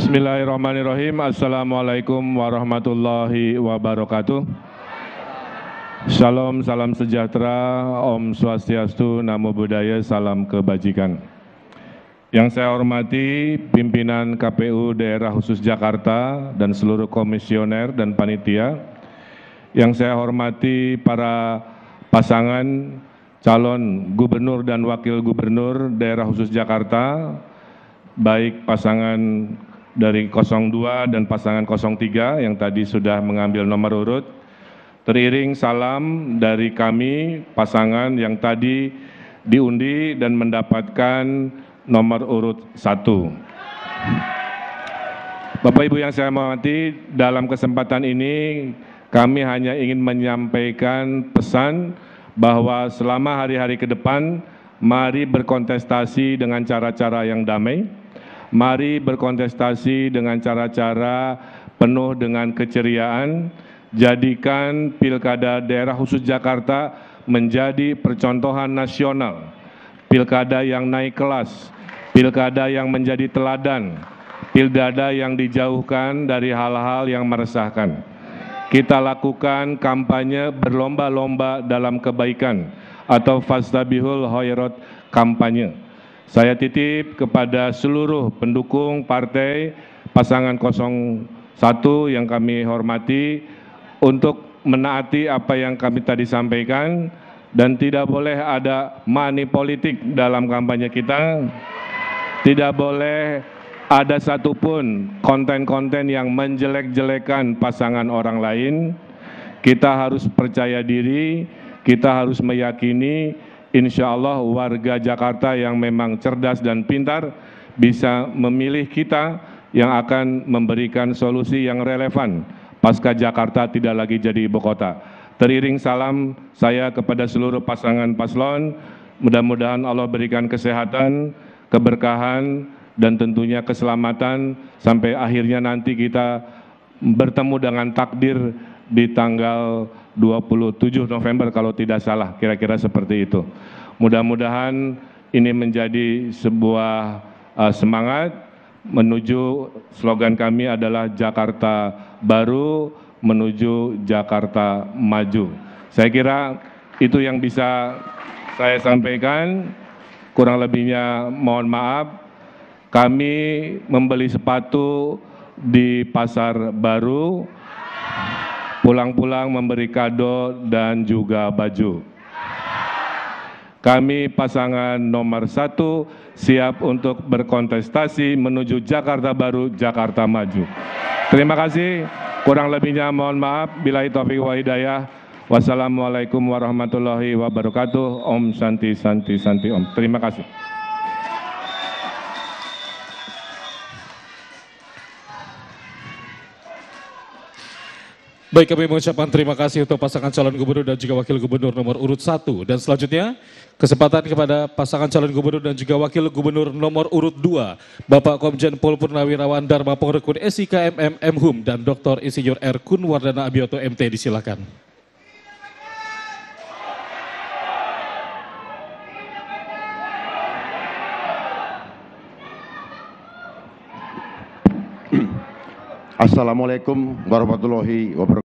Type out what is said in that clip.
Bismillahirrahmanirrahim. Assalamualaikum warahmatullahi wabarakatuh. Shalom, salam sejahtera, Om Swastiastu, Namo Buddhaya, salam kebajikan. Yang saya hormati pimpinan KPU Daerah Khusus Jakarta dan seluruh komisioner dan panitia. Yang saya hormati para pasangan calon gubernur dan wakil gubernur Daerah Khusus Jakarta, baik pasangan dari 02 dan pasangan 03 yang tadi sudah mengambil nomor urut. Teriring salam dari kami pasangan yang tadi diundi dan mendapatkan nomor urut 1. Bapak Ibu yang saya hormati, dalam kesempatan ini kami hanya ingin menyampaikan pesan bahwa selama hari-hari ke depan, mari berkontestasi dengan cara-cara yang damai. Mari berkontestasi dengan cara-cara penuh dengan keceriaan. Jadikan Pilkada Daerah Khusus Jakarta menjadi percontohan nasional. Pilkada yang naik kelas, pilkada yang menjadi teladan, pilkada yang dijauhkan dari hal-hal yang meresahkan. Kita lakukan kampanye berlomba-lomba dalam kebaikan atau fastabihul khairat kampanye. Saya titip kepada seluruh pendukung partai pasangan 01 yang kami hormati untuk menaati apa yang kami tadi sampaikan dan tidak boleh ada money politik dalam kampanye kita. Tidak boleh ada satupun konten-konten yang menjelek-jelekan pasangan orang lain. Kita harus percaya diri, kita harus meyakini insya Allah warga Jakarta yang memang cerdas dan pintar bisa memilih kita yang akan memberikan solusi yang relevan pasca Jakarta tidak lagi jadi ibu kota. Teriring salam saya kepada seluruh pasangan paslon, mudah-mudahan Allah berikan kesehatan, keberkahan, dan tentunya keselamatan sampai akhirnya nanti kita bertemu dengan takdir di tanggal 27 November kalau tidak salah, kira-kira seperti itu. Mudah-mudahan ini menjadi sebuah semangat menuju slogan kami adalah Jakarta Baru menuju Jakarta Maju. Saya kira itu yang bisa saya sampaikan, kurang lebihnya mohon maaf. Kami membeli sepatu di Pasar Baru, pulang-pulang memberi kado dan juga baju. Kami pasangan nomor 1 siap untuk berkontestasi menuju Jakarta Baru, Jakarta Maju. Terima kasih, kurang lebihnya mohon maaf. Billahi taufiq wa hidayah. Wassalamualaikum warahmatullahi wabarakatuh. Om Santi Santi Santi Om. Terima kasih. Baik, kami mengucapkan terima kasih untuk pasangan calon gubernur dan juga wakil gubernur nomor urut 1. Dan selanjutnya, kesempatan kepada pasangan calon gubernur dan juga wakil gubernur nomor urut 2, Bapak Komjen Pol Purnawirawan Dharma Pongrekun SIK MM Mhum dan Dr. Insinyur R. Kunwardana Abioto MT, disilakan. Assalamualaikum warahmatullahi wabarakatuh.